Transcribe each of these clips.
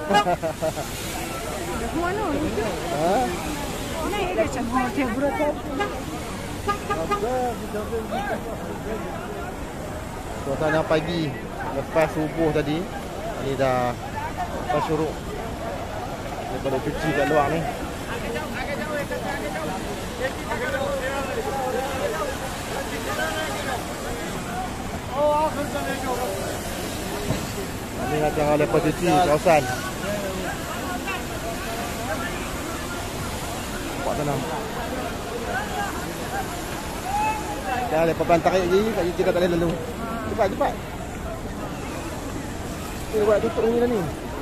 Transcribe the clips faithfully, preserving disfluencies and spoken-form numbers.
Mana? Ha? Ni dia macam hotel berapa? Suasana pagi lepas subuh tadi. Ni dah lepas syuruk. Daripada cuci kat luar ni. Ini nak tengok lepas cuci kawasan. Nampak tanam. Dah lepas bantar lagi, tak cuci kat tak lalu. Cepat, cepat. Kita buat tutup ni dah ni.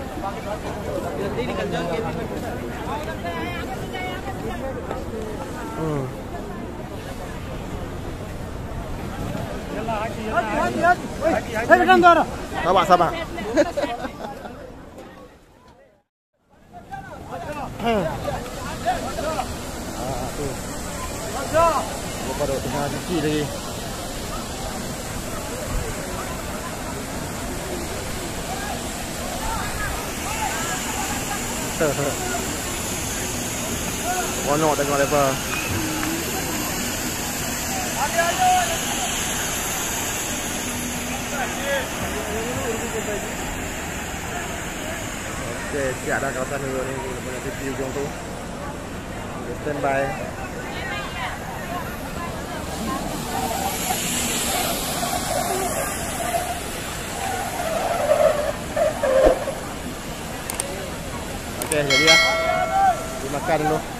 Hmm. Sabar, sabar. Ah, tu. Lepas tu tengah cuci lagi. Wanok tengok lepas. Okey, siap dah kawasan dulu ni. Lepas cuci hujung tu. Stand by. Okey, jadi lah. Dimakan dulu.